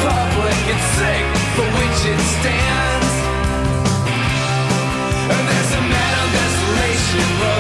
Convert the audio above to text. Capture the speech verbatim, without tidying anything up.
republic and sing for which it stands. And there's a man on Desolation Road